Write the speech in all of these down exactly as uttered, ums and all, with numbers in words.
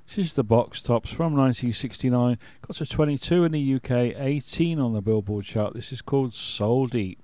This is the Box Tops from nineteen sixty-nine. Got to twenty-two in the U K, eighteen on the Billboard chart. This is called Soul Deep.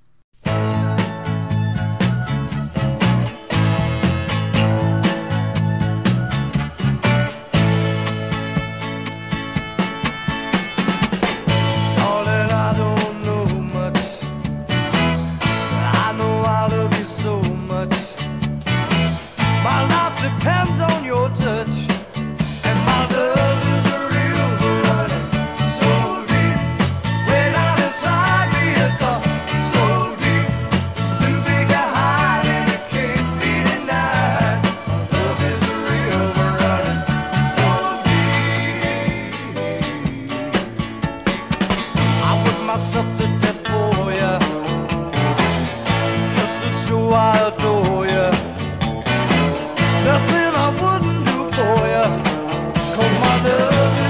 Depends on your touch, and my love is a real running so deep, way down inside me. It's a so deep, it's too big to hide, and it can't be denied. My love is a real running so deep. I work myself to death for ya, just to show I adore ya. Nothing I wouldn't do for you, 'cause my love is